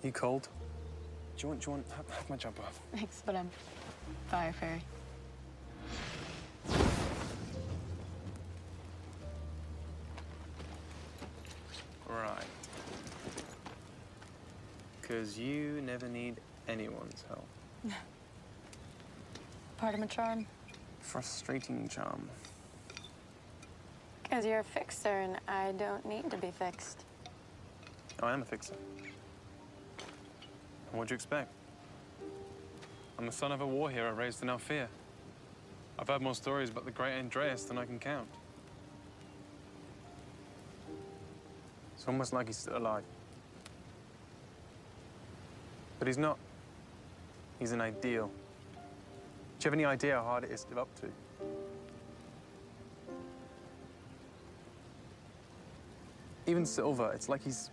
You cold? Do you want have my jumper? Thanks, but I'm fire fairy. Right. Because you never need anyone's help. Part of my charm. Frustrating charm. Because you're a fixer and I don't need to be fixed. I am a fixer. And what'd you expect? I'm the son of a war hero raised in Alfea. I've heard more stories about the great Andreas than I can count. It's almost like he's still alive. But he's not. He's an ideal. Do you have any idea how hard it is to live up to? Even Silver, it's like he's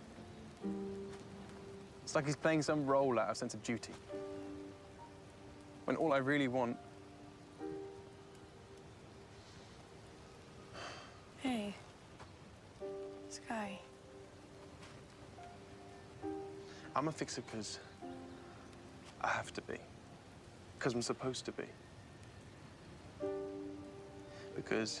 playing some role out of sense of duty. When all I really want... Hey, Sky. I'm a fixer because I have to be. Because I'm supposed to be. Because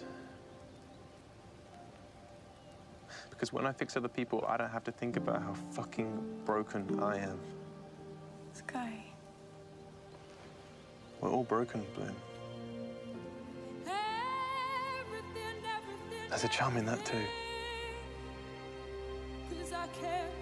when I fix other people, I don't have to think about how fucking broken I am. Sky. We're all broken, Bloom. There's a charm in that, too. 'Cause I care